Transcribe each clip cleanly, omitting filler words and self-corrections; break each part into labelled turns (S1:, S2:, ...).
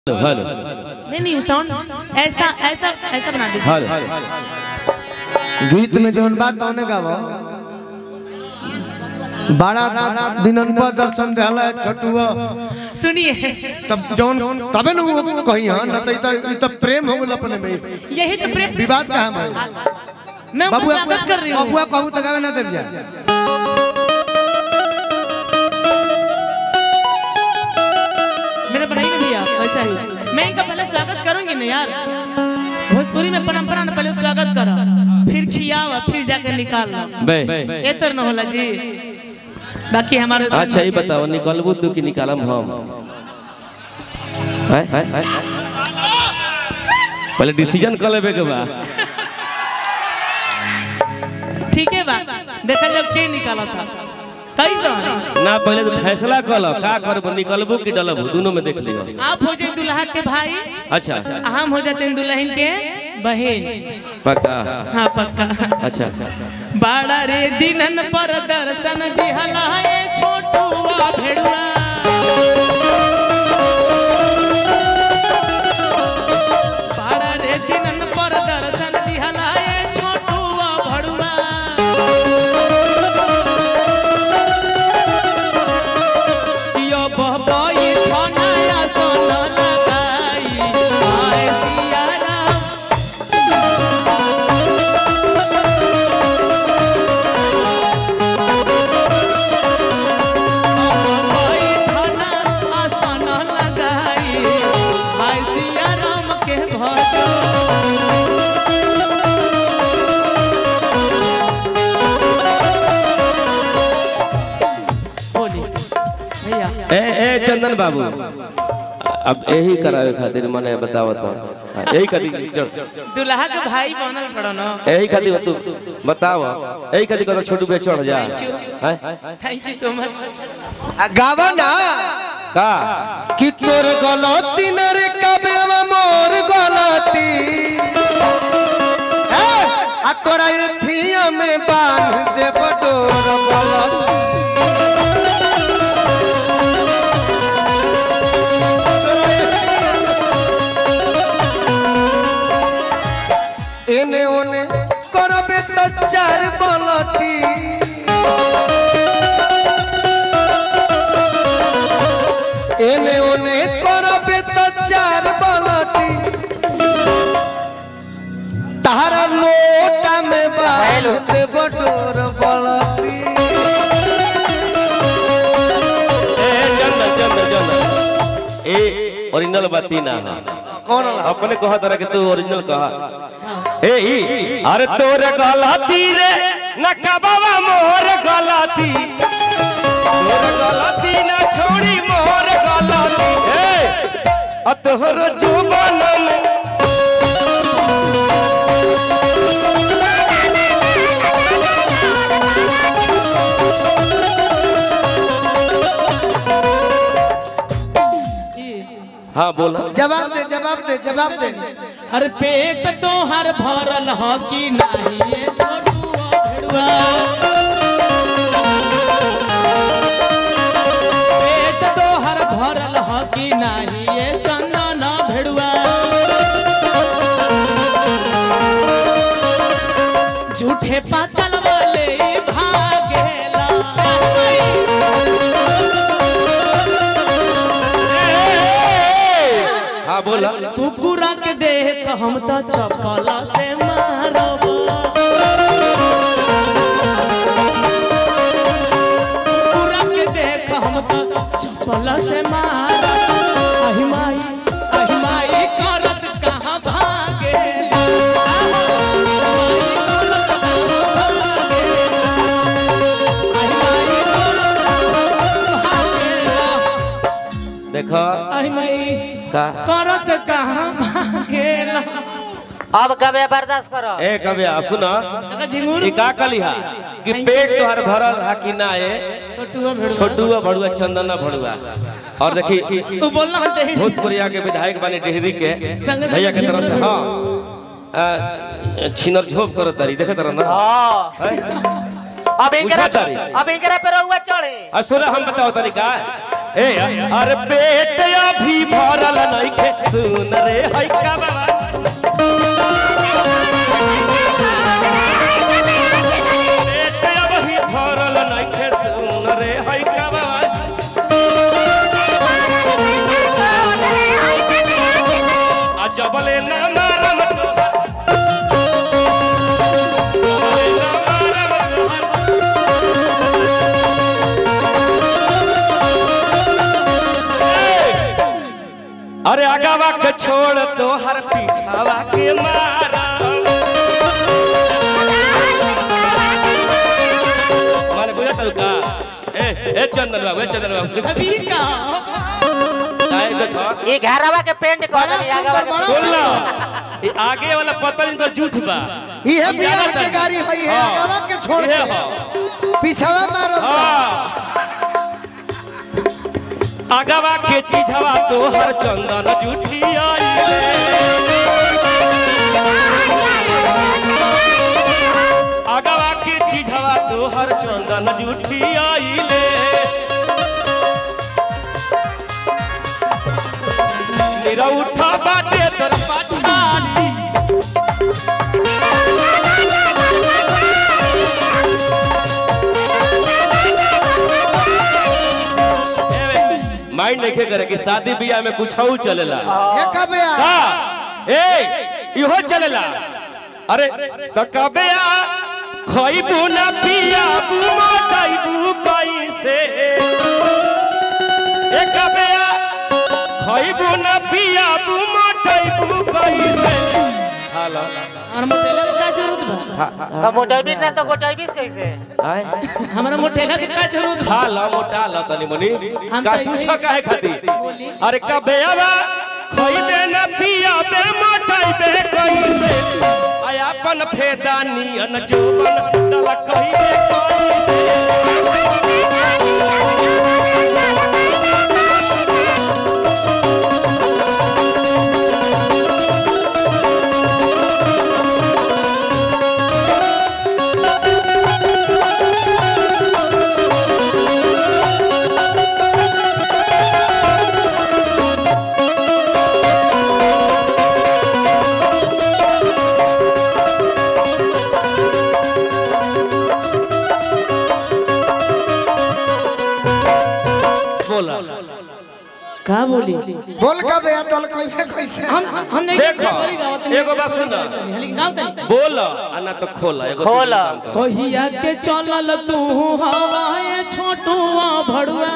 S1: Hello
S2: नहीं sound ऐसा ऐसा ऐसा बना दीजिए।
S3: गीत में जौन बात तौने गावो बड़ा दिनन पर दर्शन देला छोटुआ
S2: सुनिए
S3: तब जौन तबे न वो कही हां न त प्रेम हो गेल अपने में।
S2: यही तो प्रेम
S3: विवाद कहां भाई
S2: मैं स्वागत कर रही हूं।
S3: बबुआ कहू त गावे ना देव जा
S2: मेरा बनाई ना भैया वैसा ही मैं इनका पहले स्वागत करूंगी ना यार। भोजपुरी में परंपरा ना पहले स्वागत करो फिर खियाओ फिर जाके निकालो ए तर न होला जी। बाकी हमारे
S1: अच्छा ही बताओ निकलबू तू कि निकालम हम पहले डिसीजन कर लेबे के बा।
S2: ठीक है बा देखा जब के निकाला था कैसा
S1: ना पहले तो फैसला कर लो का करब निकलबू कि डलबू दोनों में देख लियो।
S2: आप हो जाए दुल्हा के भाई
S1: अच्छा
S2: हम हो जाते हैं दुल्हन के बहन।
S1: पक्का
S2: हाँ पक्का।
S1: अच्छा
S2: बाड़ा रे दिनन पर दर्शन दिहला ए छोटुआ भेड़ुआ बाड़ा रे दिनन पर दर्शन दिहला ए छोटुआ भेड़ुआ यो बहबई थानाया सोना लगाई आए सिया राम
S1: चंदन बाबू अब यही करावे खातिर मने बताओ तो यही खातिर
S2: दुल्हा के भाई बनल पड़ो ना
S1: यही खातिर तू बताओ यही खातिर करो छोटू पे चढ़ जा।
S2: Thank you so much.
S3: गावा ना
S1: का
S3: कि तोर गलती न रे कबे मोर गलती आ तोरा थिया में बांध दे बडोर गलती एने ओने करबे त चार बलती एने ओने करबे त चार बलती तारा लोटा में बाल दे बडोर बलती।
S1: ए ओरिजिनल बाती ना
S3: कौन
S1: अपने कहा तरह के तू ओरिजिनल कहा ए ई अरे तोर गलती रे न कबावा मोर गलती तोर गलती ना छोड़ी मोर गलती ए अतहर जुबान में हाँ बोल
S3: जवाब दे जवाब दे जवाब दे।
S2: अरे पेट तो हर भरल हो कि नहीं ये छोटुआ भेड़ुआ पेट तो हर भरल हो कि नहीं ये चंदन भेड़ुआ झूठे पातल वाले भागेला
S1: हाँ बोला
S2: कुकुरा के देख हम तो चप्पल से मारब कुकुरा के देख हम तो चप्पल से मारब अहि माई करत कहाँ भागे
S1: देखो
S2: अहि माई
S1: का
S2: करत कहाँ भागेला।
S4: अब कबे बर्दाश्त करो
S1: ए कबे सुनो
S2: झिंगुर
S1: ई का कलिहा कि पेट तोहर भरल हा कि ना ए
S2: छोटुआ भेड़ुआ
S1: छोटुआ भड़ुआ चंदना भड़ुआ। और देखी
S2: तू बोलना है
S1: भोजपुरिया के विधायक बानी डेहरी के
S2: संग
S1: भैया के तरफ से हां छिनर झोप करो तारी देखे तरह ना
S4: अब इंकरा पे रहुआ चढ़े
S1: असुर हम बताओ तरीका ए अरे पेट अभी भरल नइखे सुन रे है का बाबा पेट अभी भरल नइखे सुन रे है का बाबा आ जबले ना मारम अरे आगावा के छोड़ तो हर पीछावा के मारा माने बुझा तू का ए चंदन बाबू
S2: अभी का
S1: काय देखो
S4: ये घरवा के पेंट कर दे आगे
S1: सुन लो ये आगे वाला पतल इनकर झूठ बा
S3: ई है बियाह के गाड़ी होई है आगावा के छोड़
S1: ये हो
S3: पीछावा मारो
S1: आगावा के चीजवा तो हर चंदन झूठी आई आगावा के चीजवा तो हर चंदन झूठी आई ले मेरा उठा बाटे तर पाछाली माइंड नहीं करे कि शादी ब्याह में कुछ हो चलेला
S3: ये कब यार
S1: हां ए इहो चलेला अरे त कबे आ खइबू ना पियाबू मोटाइबू कैसे ए कबे आ खइबू ना पियाबू मोटाइबू कैसे हां
S2: और मोटेला के का जरूरत बा
S4: तो मोटाइबिस ना तो गोटाइबिस कैसे
S1: आय
S2: हमरा मोटेला के का जरूरत बा
S1: खा ला मोटा ला तनी मनी
S2: हम
S1: का
S2: तो
S1: पूछो काहे खाती अरे कबे आवा खइबे ना पियाबे मोटाइबे कैसे आय अपन फेदा नियन जोबन दल कहिबे
S2: का बोली
S3: बोल कब यार तोल कइबे कैसे
S2: हम नहीं
S1: देखो
S2: छोड़ी गावत नहीं
S1: एगो बात सुन
S2: लेकिन गावत नहीं
S1: बोल आना तो खोला एगो
S4: खोला।
S2: कहिया के चलल तू हवाए छोटुआ भड़ुआ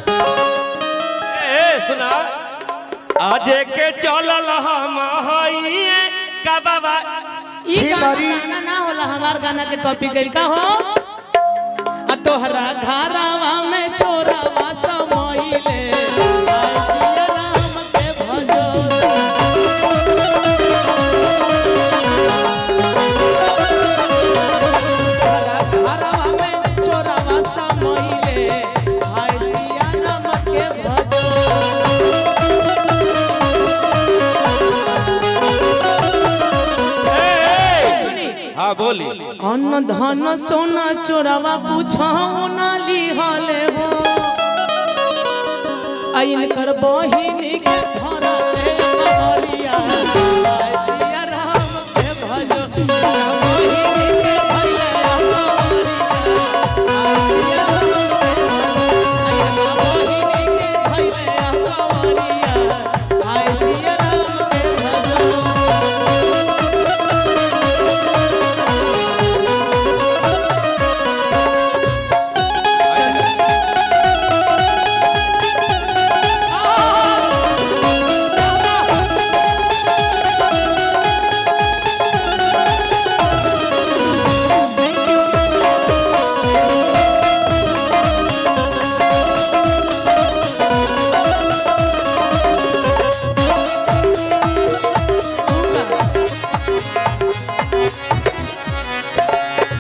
S1: ए सुना आज के चलल हम हइए का बाबा
S2: ई गाना ना होला हमार गाना के कॉपी कइल का हो आ तोहरा घरावा में छोरावा समइले सिया राम के भजो घरावा में छोरावा समइले सिया राम के भजो
S1: हाँ बोली
S2: अन्न धन सोना चोरावा पूछाओ ना लिहले हो आइन कर बहिनी के भरा